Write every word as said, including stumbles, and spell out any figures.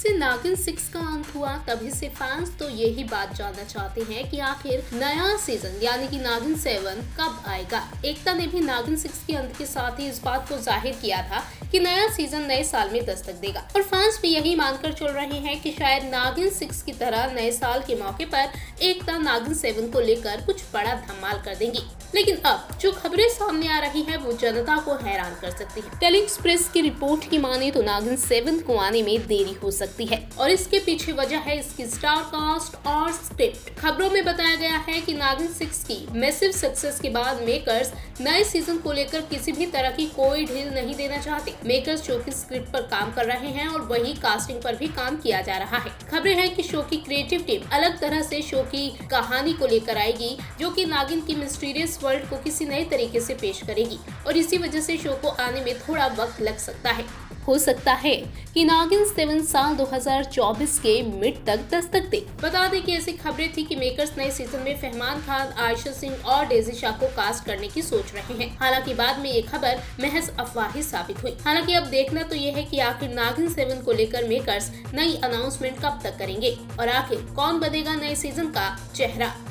से नागिन सिक्स का अंत हुआ तभी से फैंस तो यही बात जानना चाहते हैं कि आखिर नया सीजन यानी कि नागिन सेवन कब आएगा। एकता ने भी नागिन सिक्स के अंत के साथ ही इस बात को जाहिर किया था कि नया सीजन नए साल में दस्तक देगा और फैंस भी यही मानकर चल रहे हैं कि शायद नागिन सिक्स की तरह नए साल के मौके पर एकता नागिन सेवन को लेकर कुछ बड़ा धमाल कर देंगी। लेकिन अब जो खबरें सामने आ रही है वो जनता को हैरान कर सकती है। टेली एक्सप्रेस की रिपोर्ट की माने तो नागिन सेवन को आने में देरी हो सकती है और इसके पीछे वजह है इसकी स्टार कास्ट और स्क्रिप्ट। खबरों में बताया गया है कि नागिन सिक्स की मैसिव सक्सेस के बाद मेकर्स नए सीजन को लेकर किसी भी तरह की कोई ढील नहीं देना चाहते। मेकर्स शो की स्क्रिप्ट पर काम कर रहे हैं और वहीं कास्टिंग पर भी काम किया जा रहा है। खबरें हैं कि शो की क्रिएटिव टीम अलग तरह से शो की कहानी को लेकर आएगी जो कि नागिन की मिस्टीरियस वर्ल्ड को किसी नए तरीके से पेश करेगी और इसी वजह से शो को आने में थोड़ा वक्त लग सकता है। हो सकता है कि नागिन सेवन साल दो हज़ार चौबीस के मिड तक दस्तक दे। बता दें कि ऐसी खबरें थी कि मेकर्स नए सीजन में फरमान खान, आयशा सिंह और डेजी शाह को कास्ट करने की सोच रहे हैं। हालांकि बाद में ये खबर महज अफवाह ही साबित हुई। हालांकि अब देखना तो ये है कि आखिर नागिन सेवन को लेकर मेकर्स नई अनाउंसमेंट कब तक करेंगे और आखिर कौन बनेगा नए सीजन का चेहरा।